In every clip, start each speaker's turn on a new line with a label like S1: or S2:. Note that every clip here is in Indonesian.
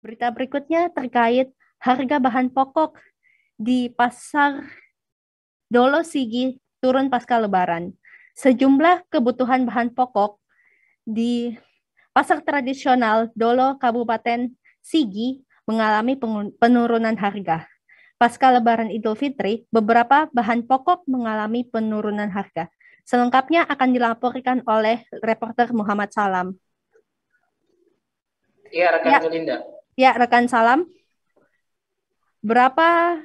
S1: Berita berikutnya terkait harga bahan pokok di pasar Dolo Sigi turun pasca Lebaran. Sejumlah kebutuhan bahan pokok di pasar tradisional Dolo Kabupaten Sigi mengalami penurunan harga. Pasca Lebaran Idul Fitri, beberapa bahan pokok mengalami penurunan harga. Selengkapnya akan dilaporkan oleh reporter Muhammad Salam.
S2: Iya, rekan Julinda.
S1: Ya, rekan Salam. Berapa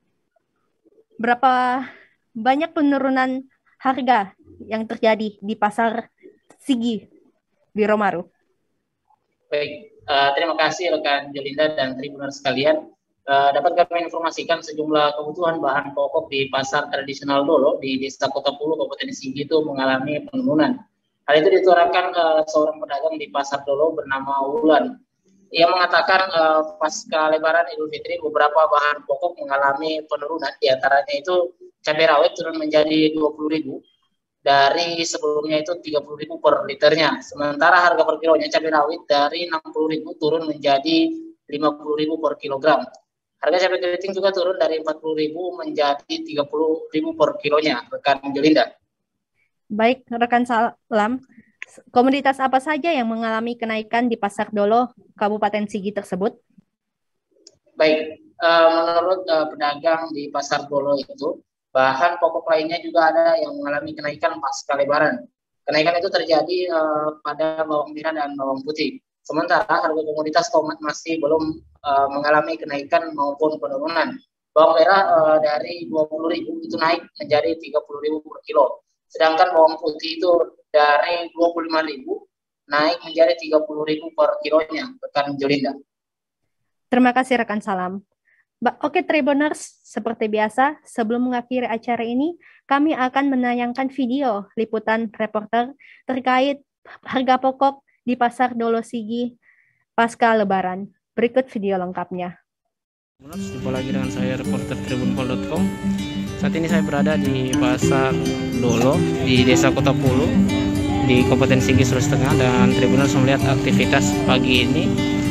S1: banyak penurunan harga yang terjadi di pasar Sigi, Biromaru?
S2: Baik, terima kasih rekan Julinda dan Tribuners sekalian. Dapat kami informasikan sejumlah kebutuhan bahan pokok di pasar tradisional Dolo di Desa Kota Pulu, Kabupaten Sigi itu mengalami penurunan. Hal itu dituarakan seorang pedagang di pasar Dolo bernama Wulan. Ia mengatakan pasca Lebaran Idul Fitri beberapa bahan pokok mengalami penurunan, diantaranya itu cabai rawit turun menjadi 20.000 dari sebelumnya itu 30.000 per liternya. Sementara harga per kilonya cabai rawit dari 60.000 turun menjadi 50.000 per kilogram. Harga cabai keriting juga turun dari 40.000 menjadi 30.000 per kilonya, rekan Jolinda.
S1: Baik, rekan Salam. Komoditas apa saja yang mengalami kenaikan di Pasar Dolo, Kabupaten Sigi tersebut?
S2: Baik, menurut pedagang di Pasar Dolo itu, bahan pokok lainnya juga ada yang mengalami kenaikan pasca Lebaran. Kenaikan itu terjadi pada bawang merah dan bawang putih. Sementara harga komoditas tomat masih belum mengalami kenaikan maupun penurunan. Bawang merah dari 20.000 itu naik menjadi 30.000 per kilo. Sedangkan bawang putih itu dari 25.000 naik menjadi 30.000 per kilonya, rekan Jolinda.
S1: Terima kasih rekan Salam. Oke Tribuners, seperti biasa, sebelum mengakhiri acara ini, kami akan menayangkan video liputan reporter terkait harga pokok di Pasar Dolo Sigi pasca Lebaran. Berikut video lengkapnya.
S3: Jumpa lagi dengan saya reporter tribunpol.com. Saat ini saya berada di Pasar Dolo di Desa Kota Pulu di Kabupaten Sigi, Sulawesi Tengah, dan Tribuners melihat aktivitas pagi ini,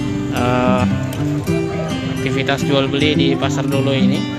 S3: aktivitas jual beli di Pasar Dolo ini.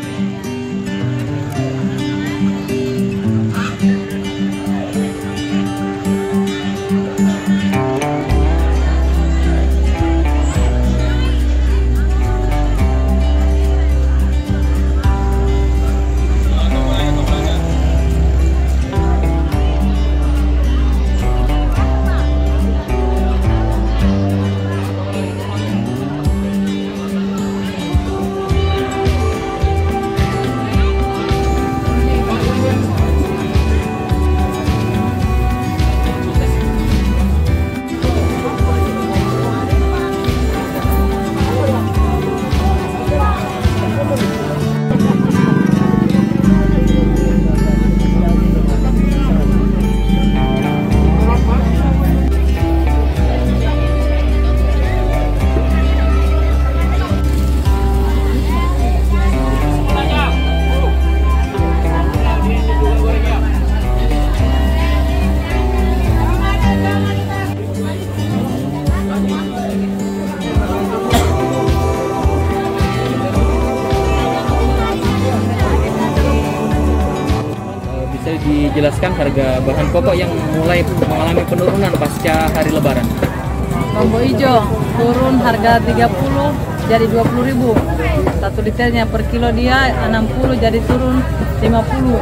S3: Dijelaskan harga bahan pokok yang mulai mengalami penurunan pasca hari Lebaran.
S4: Bambu hijau turun harga 30 jadi 20.000. 1 liternya per kilo dia 60 jadi turun 50.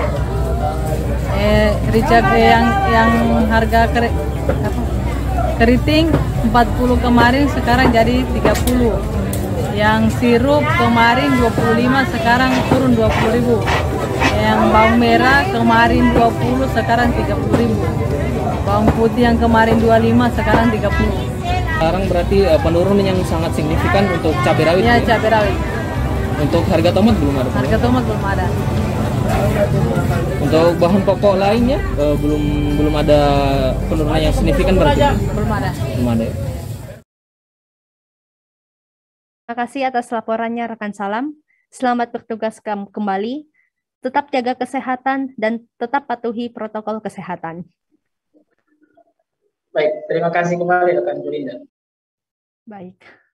S4: Rica yang harga keriting 40 kemarin sekarang jadi 30. Yang sirup kemarin 25 sekarang turun 20.000. Yang bawang merah kemarin 20 sekarang 30.000. Bawang putih yang kemarin 25 sekarang 30.
S3: Sekarang berarti penurunan yang sangat signifikan untuk cabai rawit.
S4: Ya, cabai rawit.
S3: Untuk harga tomat belum ada.
S4: Harga tomat belum ada.
S3: Untuk bahan pokok lainnya belum ada penurunan yang signifikan berarti.
S4: Belum ada.
S3: Belum ada.
S1: Terima kasih atas laporannya rekan Salam. Selamat bertugas kembali. Tetap jaga kesehatan dan tetap patuhi protokol kesehatan.
S2: Baik, terima kasih kembali rekan Julinda.
S1: Baik.